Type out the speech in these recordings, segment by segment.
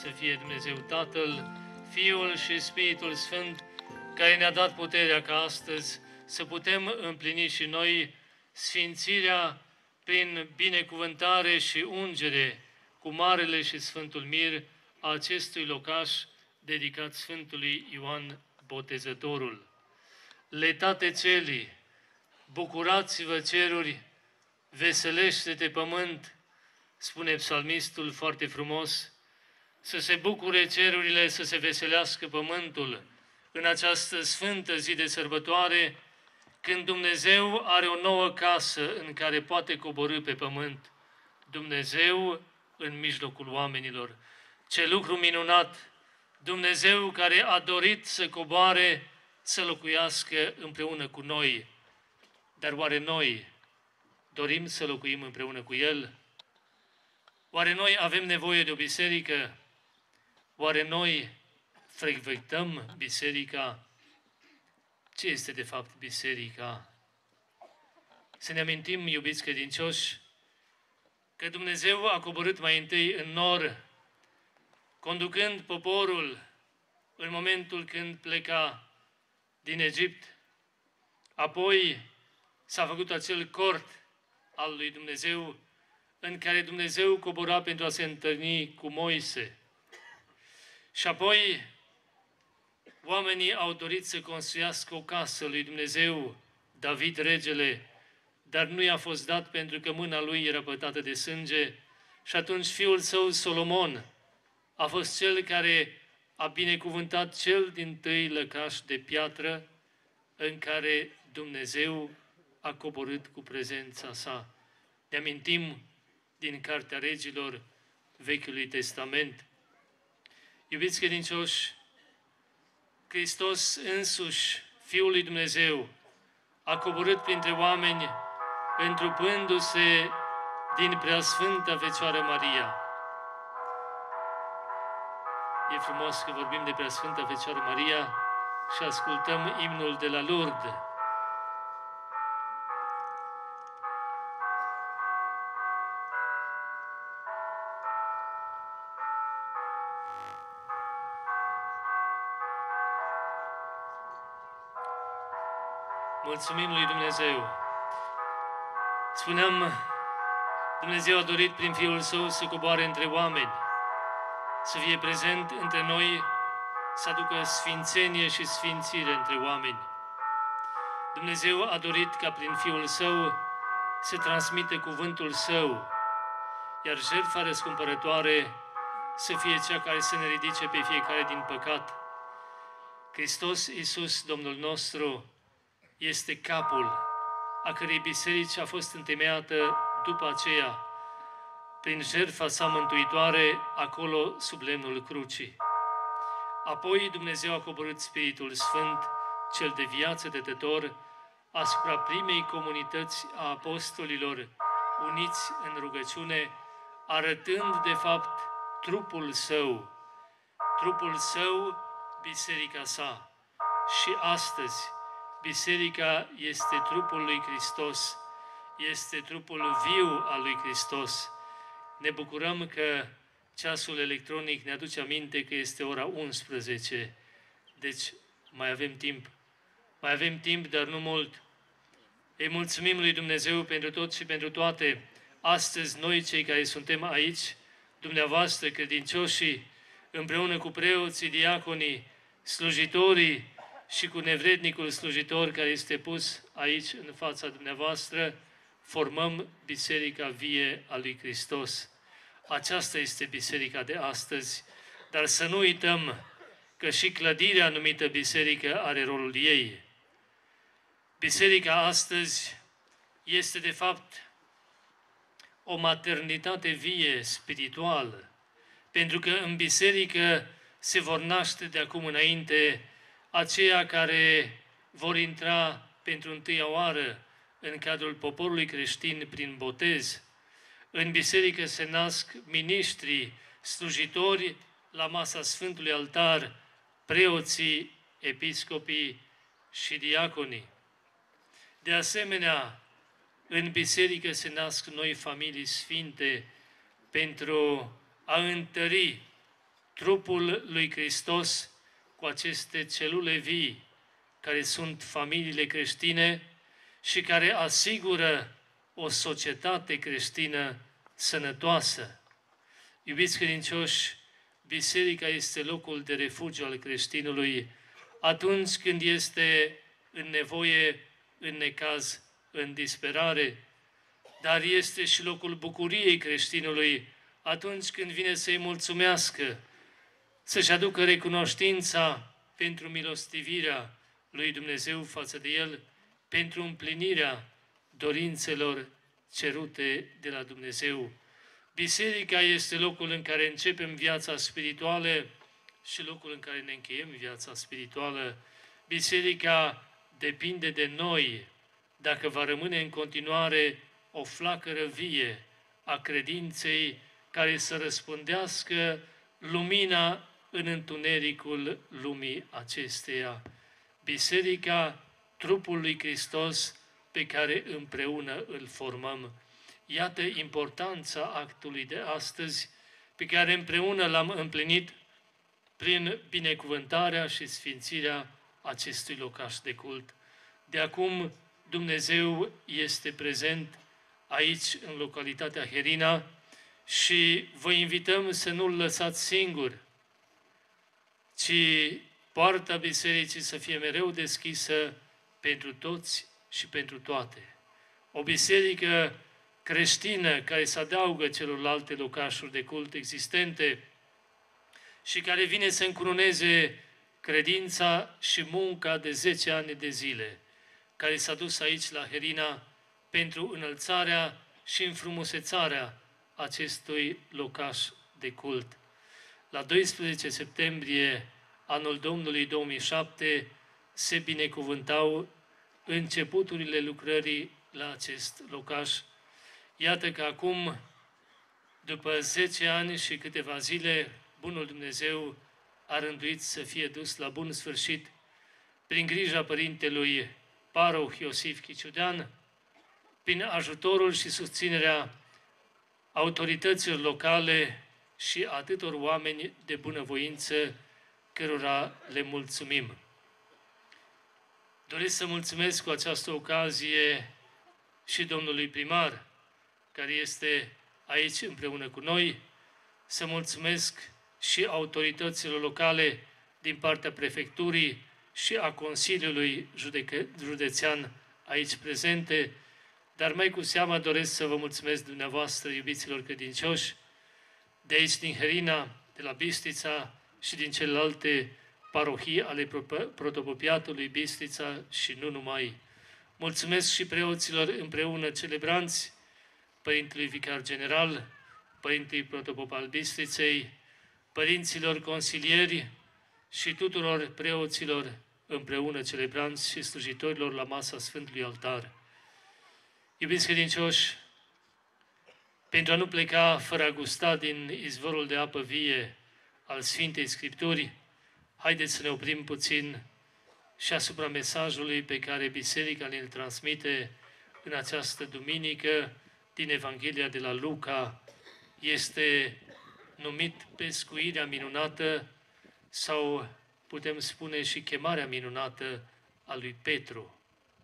să fie Dumnezeu Tatăl, Fiul și Spiritul Sfânt, care ne-a dat puterea ca astăzi să putem împlini și noi sfințirea prin binecuvântare și ungere cu Marele și Sfântul Mir a acestui locaș dedicat Sfântului Ioan Botezătorul. Letate celii, bucurați-vă ceruri, veselește-te pământ, spune psalmistul foarte frumos, să se bucure cerurile, să se veselească pământul în această sfântă zi de sărbătoare, când Dumnezeu are o nouă casă în care poate coborî pe pământ. Dumnezeu în mijlocul oamenilor. Ce lucru minunat! Dumnezeu care a dorit să coboare, să locuiască împreună cu noi. Dar oare noi dorim să locuim împreună cu El? Oare noi avem nevoie de o biserică? Oare noi frecventăm biserica? Ce este de fapt biserica? Să ne amintim, iubiți credincioși, că Dumnezeu a coborât mai întâi în nor, conducând poporul în momentul când pleca din Egipt. Apoi s-a făcut acel cort al lui Dumnezeu în care Dumnezeu cobora pentru a se întâlni cu Moise. Și apoi oamenii au dorit să construiască o casă lui Dumnezeu, David regele, dar nu i-a fost dat pentru că mâna lui era pătată de sânge și atunci fiul său Solomon a fost cel care a binecuvântat cel dintâi lăcaș de piatră în care Dumnezeu a coborât cu prezența sa. Ne amintim din Cartea Regilor Vechiului Testament. Iubiți credincioși, Hristos însuși, Fiul lui Dumnezeu, a coborât printre oameni, întrupându-se din Preasfânta Fecioară Maria. E frumos că vorbim de Preasfânta Fecioară Maria și ascultăm imnul de la Lourdes. Mulțumim lui Dumnezeu. Spuneam, Dumnezeu a dorit prin Fiul Său să coboare între oameni, să fie prezent între noi, să aducă sfințenie și sfințire între oameni. Dumnezeu a dorit ca prin Fiul Său să transmită cuvântul Său, iar jertfa răscumpărătoare să fie cea care să ne ridice pe fiecare din păcat. Hristos Iisus, Domnul nostru, este capul a cărei biserici a fost întemeiată după aceea, prin jertfa sa mântuitoare, acolo sub lemnul crucii. Apoi Dumnezeu a coborât Spiritul Sfânt, cel de viață dătător, asupra primei comunități a apostolilor, uniți în rugăciune, arătând de fapt trupul său, biserica sa. Și astăzi, biserica este trupul lui Hristos, este trupul viu al lui Hristos. Ne bucurăm că ceasul electronic ne aduce aminte că este ora 11, deci mai avem timp. Mai avem timp, dar nu mult. Îi mulțumim lui Dumnezeu pentru tot și pentru toate. Astăzi, noi cei care suntem aici, dumneavoastră, credincioșii, împreună cu preoții, diaconii, slujitorii și cu nevrednicul slujitor care este pus aici în fața dumneavoastră, formăm Biserica vie a lui Hristos. Aceasta este biserica de astăzi, dar să nu uităm că și clădirea numită biserică are rolul ei. Biserica astăzi este de fapt o maternitate vie, spirituală, pentru că în biserică se vor naște de acum înainte aceia care vor intra pentru întâia oară în cadrul poporului creștin prin botez. În biserică se nasc miniștrii, slujitori la masa Sfântului Altar, preoții, episcopii și diaconii. De asemenea, în biserică se nasc noi familii sfinte pentru a întări trupul lui Hristos cu aceste celule vii, care sunt familiile creștine și care asigură o societate creștină sănătoasă. Iubiți credincioși, biserica este locul de refugiu al creștinului atunci când este în nevoie, în necaz, în disperare, dar este și locul bucuriei creștinului atunci când vine să-i mulțumească, să-și aducă recunoștința pentru milostivirea lui Dumnezeu față de el, pentru împlinirea dorințelor cerute de la Dumnezeu. Biserica este locul în care începem viața spirituală și locul în care ne încheiem viața spirituală. Biserica depinde de noi dacă va rămâne în continuare o flacără vie a credinței care să răspândească lumina în întunericul lumii acesteia. Biserica, trupul lui Hristos pe care împreună îl formăm. Iată importanța actului de astăzi pe care împreună l-am împlinit prin binecuvântarea și sfințirea acestui locaș de cult. De acum Dumnezeu este prezent aici, în localitatea Herina, și vă invităm să nu-L lăsați singur, ci poarta bisericii să fie mereu deschisă pentru toți și pentru toate. O biserică creștină care se adaugă celorlalte locașuri de cult existente și care vine să încununeze credința și munca de 10 ani de zile, care s-a dus aici la Herina pentru înălțarea și înfrumusețarea acestui locaș de cult. La 12 septembrie anul Domnului 2007 se binecuvântau începuturile lucrării la acest locaș. Iată că acum, după 10 ani și câteva zile, Bunul Dumnezeu a rânduit să fie dus la bun sfârșit prin grija Părintelui Paroh Iosif Chiciudean, prin ajutorul și susținerea autorităților locale și atâtor oameni de bunăvoință cărora le mulțumim. Doresc să mulțumesc cu această ocazie și domnului primar, care este aici împreună cu noi, să mulțumesc și autorităților locale din partea prefecturii și a Consiliului Județean aici prezente, dar mai cu seamă doresc să vă mulțumesc dumneavoastră, iubiților credincioși, de aici din Herina, de la Bistrița și din celelalte parohii ale protopopiatului Bistrița și nu numai. Mulțumesc și preoților împreună celebranți, Părintelui Vicar General, Părintele Protopop al Bistriței, părinților consilieri și tuturor preoților împreună celebranți și slujitorilor la masa Sfântului Altar. Iubiți credincioși, pentru a nu pleca fără a gusta din izvorul de apă vie al Sfintei Scripturi, haideți să ne oprim puțin și asupra mesajului pe care Biserica ne-l transmite în această duminică din Evanghelia de la Luca. Este numit pescuirea minunată sau putem spune și chemarea minunată a lui Petru.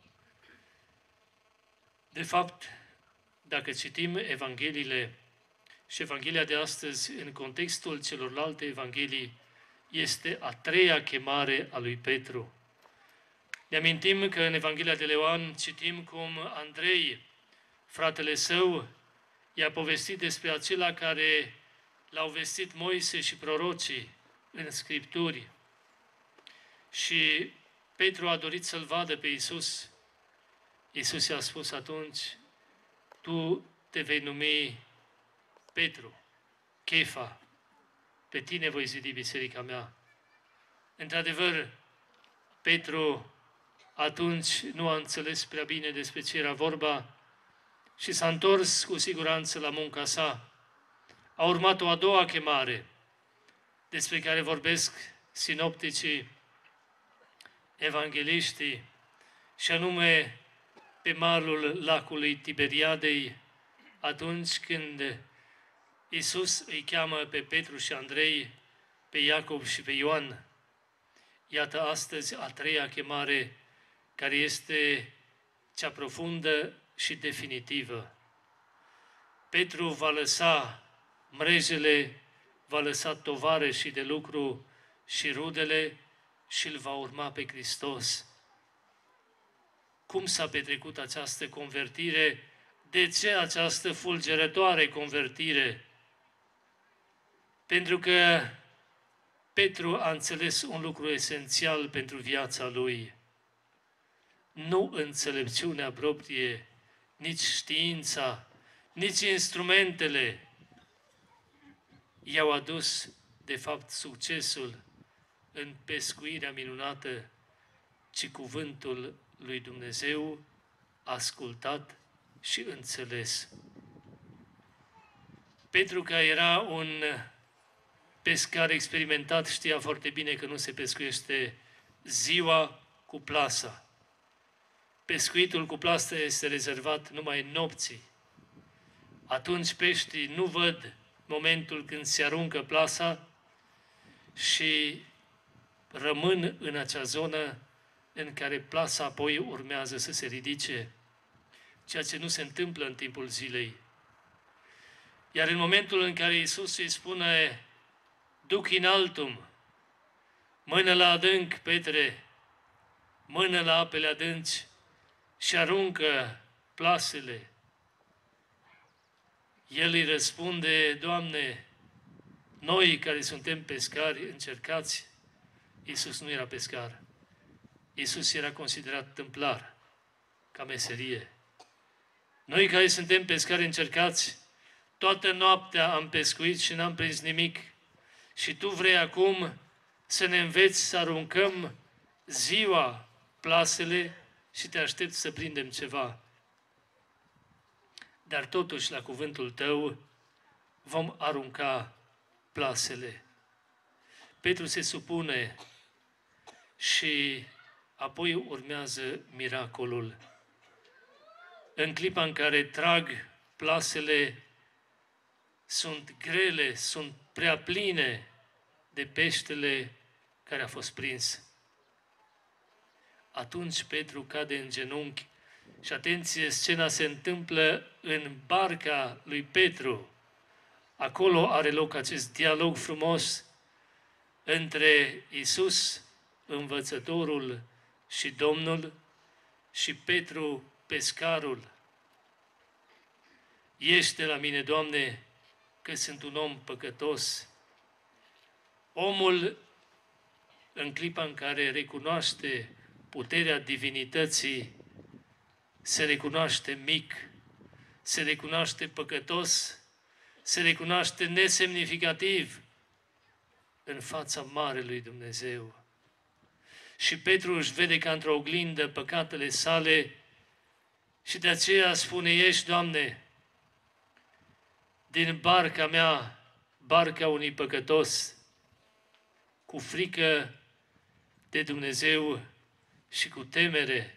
De fapt, dacă citim Evangheliile și Evanghelia de astăzi în contextul celorlalte Evanghelii, este a treia chemare a lui Petru. Ne amintim că în Evanghelia de Ioan citim cum Andrei, fratele său, i-a povestit despre acela care l-au vestit Moise și prorocii în Scripturi. Și Petru a dorit să-l vadă pe Iisus. Iisus i-a spus atunci: tu te vei numi Petru, Chefa, pe tine voi zidi biserica mea. Într-adevăr, Petru atunci nu a înțeles prea bine despre ce era vorba și s-a întors cu siguranță la munca sa. A urmat o a doua chemare, despre care vorbesc sinopticii, evangeliștii, și anume pe malul lacului Tiberiadei, atunci când Iisus îi cheamă pe Petru și Andrei pe Iacov și pe Ioan. Iată astăzi a treia chemare, care este cea profundă și definitivă. Petru va lăsa mrejele, va lăsa tovarășii de lucru și rudele și îl va urma pe Hristos. Cum s-a petrecut această convertire? De ce această fulgerătoare convertire? Pentru că Petru a înțeles un lucru esențial pentru viața lui. Nu înțelepciunea proprie, nici știința, nici instrumentele i-au adus, de fapt, succesul în pescuirea minunată, ci cuvântul lui Dumnezeu ascultat și înțeles. Petru, care era un pescar experimentat, știa foarte bine că nu se pescuiește ziua cu plasa. Pescuitul cu plasa este rezervat numai nopții. Atunci peștii nu văd momentul când se aruncă plasa și rămân în acea zonă în care plasa apoi urmează să se ridice, ceea ce nu se întâmplă în timpul zilei. Iar în momentul în care Iisus îi spune, duc in altum, mână la adânc, Petre, mână la apele adânci și aruncă plasele, el îi răspunde, Doamne, noi care suntem pescari, încercați. Iisus nu era pescar. Iisus era considerat tâmplar, ca meserie. Noi care suntem pescari încercați, toată noaptea am pescuit și n-am prins nimic. Și Tu vrei acum să ne înveți să aruncăm ziua plasele și te aștept să prindem ceva. Dar totuși, la cuvântul Tău, vom arunca plasele. Petru se supune și apoi urmează miracolul. În clipa în care trag, plasele sunt grele, sunt prea pline de peștele care a fost prins. Atunci Petru cade în genunchi și, atenție, scena se întâmplă în barca lui Petru. Acolo are loc acest dialog frumos între Iisus, învățătorul și Domnul, și Petru, pescarul. Ieși de la mine, Doamne, că sunt un om păcătos. Omul, în clipa în care recunoaște puterea divinității, se recunoaște mic, se recunoaște păcătos, se recunoaște nesemnificativ în fața Marelui Dumnezeu. Și Petru își vede ca într-o oglindă păcatele sale și de aceea spune, ieși, Doamne, din barca mea, barca unui păcătos, cu frică de Dumnezeu și cu temere.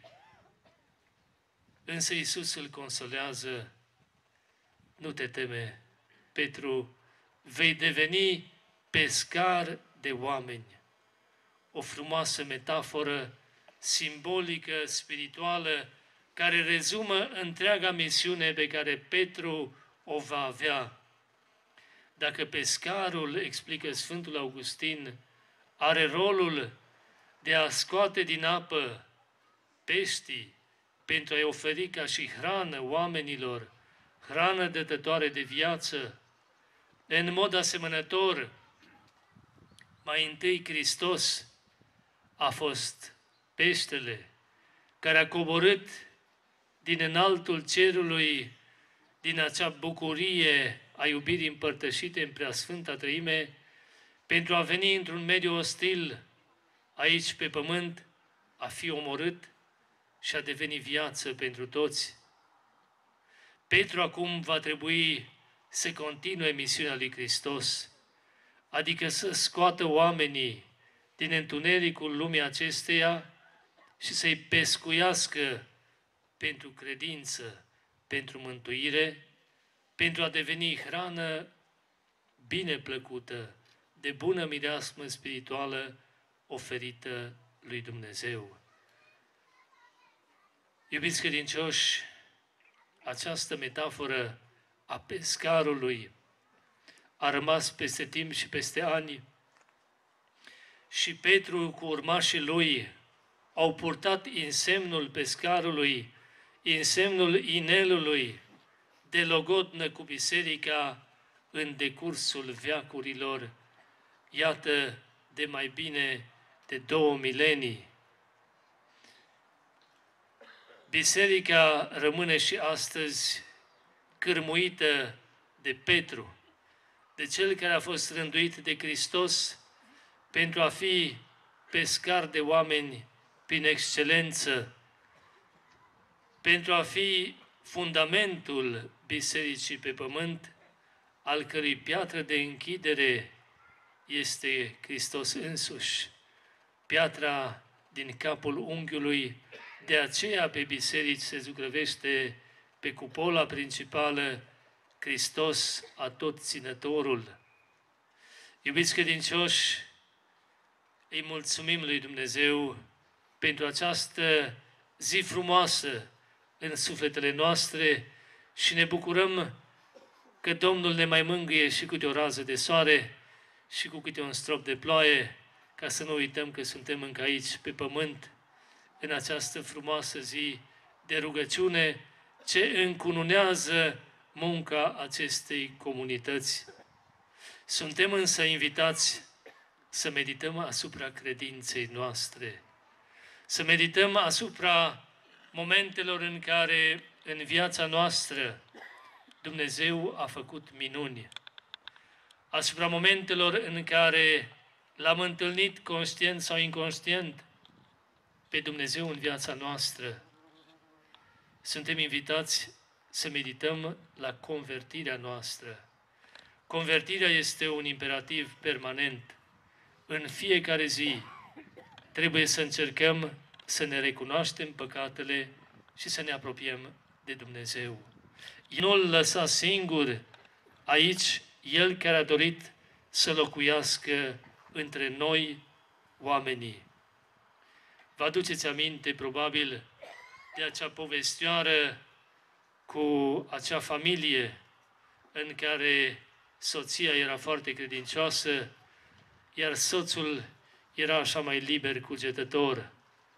Însă Iisus îl consolează, nu te teme, Petru, vei deveni pescar de oameni. O frumoasă metaforă simbolică, spirituală, care rezumă întreaga misiune pe care Petru o va avea. Dacă pescarul, explică Sfântul Augustin, are rolul de a scoate din apă peștii pentru a-i oferi ca și hrană oamenilor, hrană dătătoare de viață, în mod asemănător, mai întâi Hristos a fost peștele care a coborât din înaltul cerului, din acea bucurie a iubirii împărtășite în Preasfânta Treime, pentru a veni într-un mediu ostil, aici pe pământ, a fi omorât și a deveni viață pentru toți. Petru acum va trebui să continue misiunea lui Hristos, adică să scoată oamenii din întunericul lumii acesteia și să-i pescuiască pentru credință, pentru mântuire, pentru a deveni hrană bine plăcută de bună mireasmă spirituală oferită lui Dumnezeu. Iubiți credincioși, această metaforă a pescarului a rămas peste timp și peste ani și Petru cu urmașii lui au purtat însemnul pescarului, însemnul inelului de logodnă cu biserica în decursul veacurilor, iată, de mai bine de 2 milenii. Biserica rămâne și astăzi cârmuită de Petru, de cel care a fost rânduit de Hristos pentru a fi pescar de oameni prin excelență, pentru a fi fundamentul bisericii pe pământ, al cărui piatră de închidere este Hristos însuși, piatra din capul unghiului. De aceea pe biserici se zugrăvește pe cupola principală Hristos Atotținătorul. Iubiți credincioși, îi mulțumim lui Dumnezeu pentru această zi frumoasă în sufletele noastre și ne bucurăm că Domnul ne mai mângâie și câte o rază de soare și cu câte un strop de ploaie, ca să nu uităm că suntem încă aici pe pământ, în această frumoasă zi de rugăciune ce încununează munca acestei comunități. Suntem însă invitați să medităm asupra credinței noastre, să medităm asupra momentelor în care în viața noastră Dumnezeu a făcut minuni, asupra momentelor în care L-am întâlnit conștient sau inconștient pe Dumnezeu în viața noastră. Suntem invitați să medităm la convertirea noastră. Convertirea este un imperativ permanent. În fiecare zi trebuie să încercăm să ne recunoaștem păcatele și să ne apropiem de Dumnezeu. Nu îl lăsa singur aici, El care a dorit să locuiască între noi, oamenii. Vă aduceți aminte, probabil, de acea povestioară cu acea familie în care soția era foarte credincioasă, iar soțul era așa mai liber cugetător.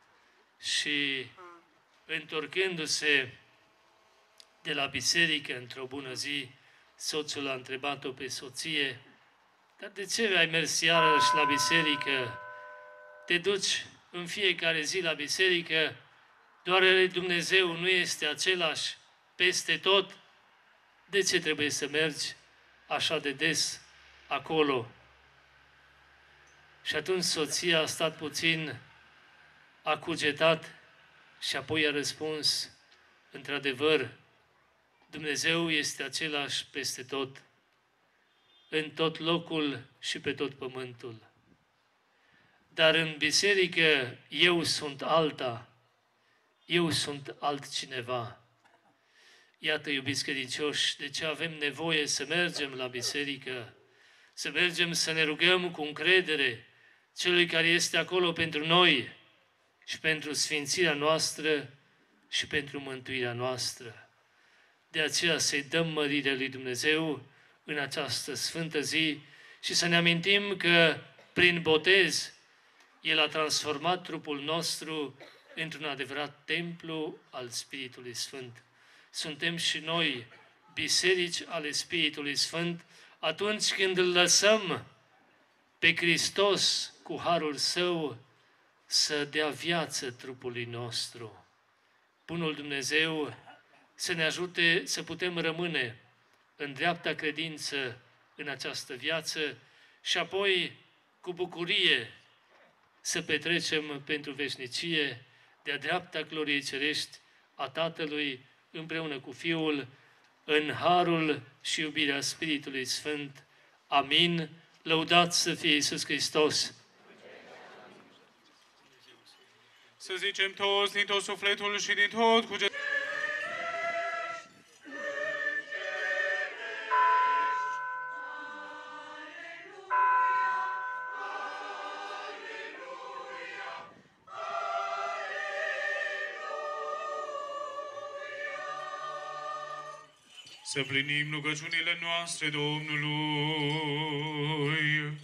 Și întorcându-se de la biserică într-o bună zi, soțul a întrebat-o pe soție: dar de ce ai mers iarăși la biserică? Te duci în fiecare zi la biserică, doar Dumnezeu nu este același peste tot? De ce trebuie să mergi așa de des acolo? Și atunci soția a stat puțin, a cugetat și apoi a răspuns: într-adevăr, Dumnezeu este același peste tot, în tot locul și pe tot pământul. Dar în biserică eu sunt alta, eu sunt altcineva. Iată, iubiți credincioși, de ce avem nevoie să mergem la biserică, să mergem să ne rugăm cu încredere Celui care este acolo pentru noi și pentru sfințirea noastră și pentru mântuirea noastră. De aceea să-i dăm mărire lui Dumnezeu în această sfântă zi și să ne amintim că prin botez El a transformat trupul nostru într-un adevărat templu al Spiritului Sfânt. Suntem și noi biserici ale Spiritului Sfânt atunci când îl lăsăm pe Hristos cu harul Său să dea viață trupului nostru. Bunul Dumnezeu să ne ajute să putem rămâne în dreapta credință în această viață și apoi cu bucurie să petrecem pentru veșnicie de-a dreapta gloriei cerești a Tatălui împreună cu Fiul, în harul și iubirea Spiritului Sfânt. Amin. Lăudat să fie Iisus Hristos! Să zicem toți din tot sufletul și din tot cugetul. Să plinim rugăciunile noastre Domnului.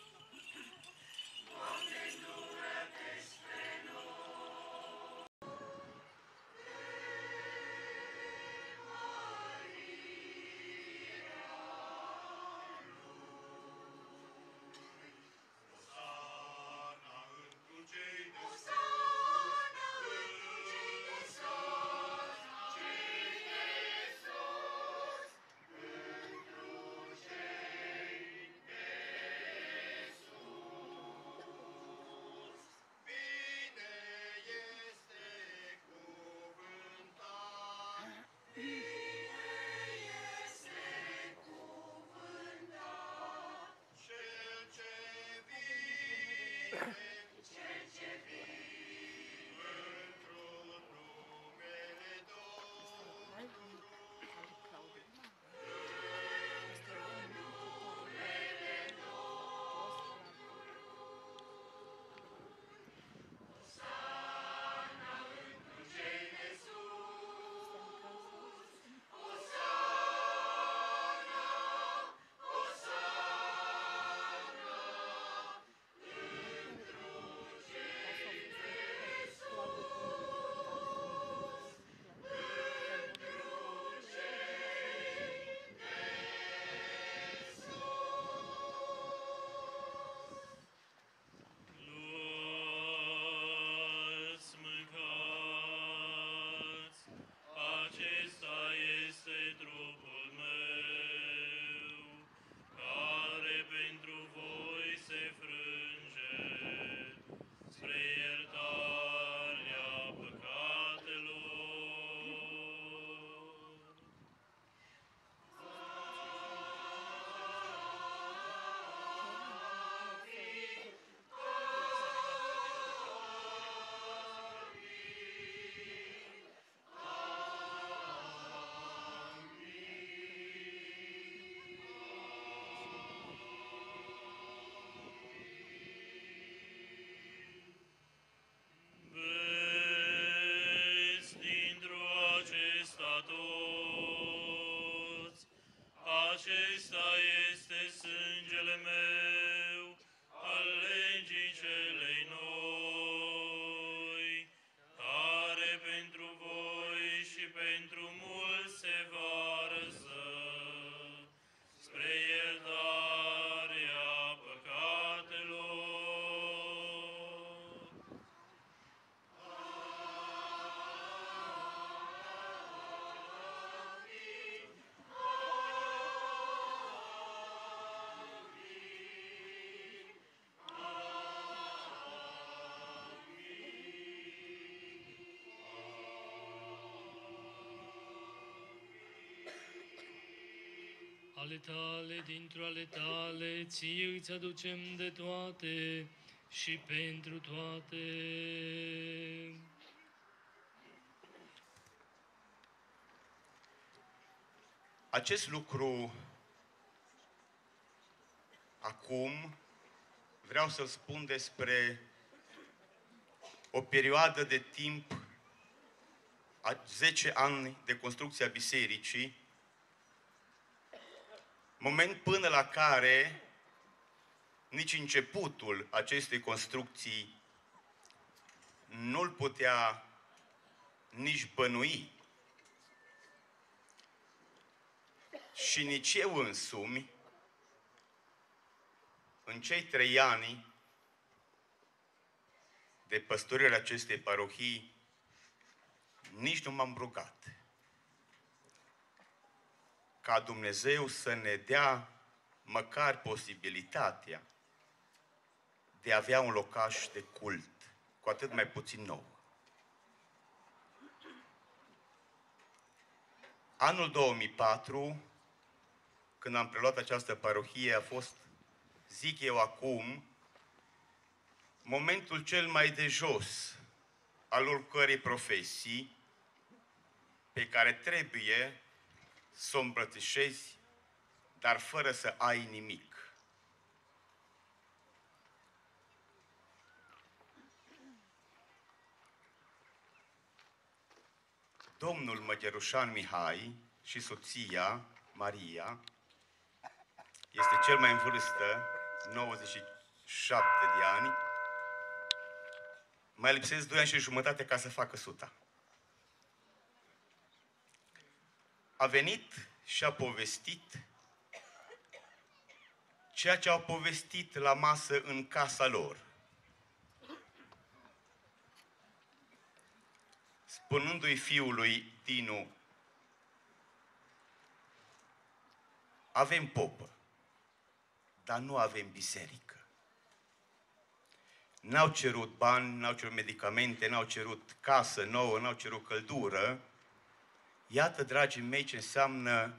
Acesta este sângele meu, al legii celei noi, care pentru voi și pentru mulți se varsă spre iertarea păcatelor. Ale tale, dintr-o ale tale, ție îți aducem de toate și pentru toate. Acest lucru acum vreau să spun despre o perioadă de timp, 10 ani de construcție a bisericii, moment până la care nici începutul acestei construcții nu-l putea nici bănui. Și nici eu însumi, în cei 3 ani de păstorirea acestei parohii, nici nu m-am rugat ca Dumnezeu să ne dea măcar posibilitatea de a avea un locaș de cult, cu atât mai puțin nou. Anul 2004, când am preluat această parohie, a fost, zic eu acum, momentul cel mai de jos al oricărei profesii pe care trebuie să o îmbrățișezi, dar fără să ai nimic. Domnul Măgerușan Mihai și soția, Maria, este cel mai în vârstă, 97 de ani. Mai lipsesc 2 ani și jumătate ca să facă 100. A venit și a povestit ceea ce au povestit la masă în casa lor. Spunându-i fiului Dinu, avem popă, dar nu avem biserică. N-au cerut bani, n-au cerut medicamente, n-au cerut casă nouă, n-au cerut căldură. Iată, dragii mei, ce înseamnă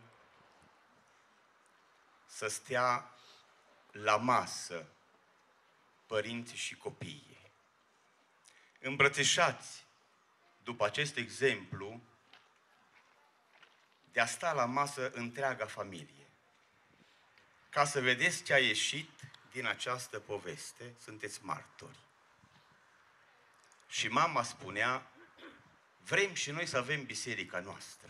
să stea la masă părinții și copiii. Îmbrățișați după acest exemplu de a sta la masă întreaga familie. Ca să vedeți ce a ieșit din această poveste, sunteți martori. Și mama spunea, vrem și noi să avem biserica noastră.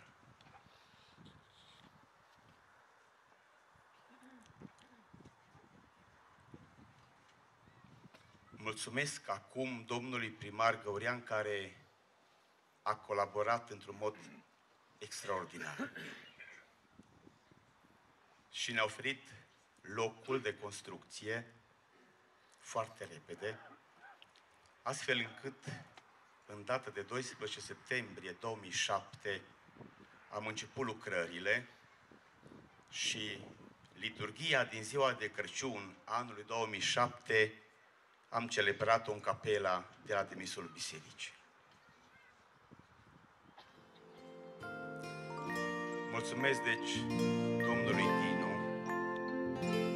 Mulțumesc acum domnului primar Găurean, care a colaborat într-un mod extraordinar și ne-a oferit locul de construcție foarte repede, astfel încât în data de 12 septembrie 2007 am început lucrările și liturghia din ziua de Crăciun anului 2007 am celebrat-o în capela de la demisul bisericii. Mulțumesc, deci, domnului Dinu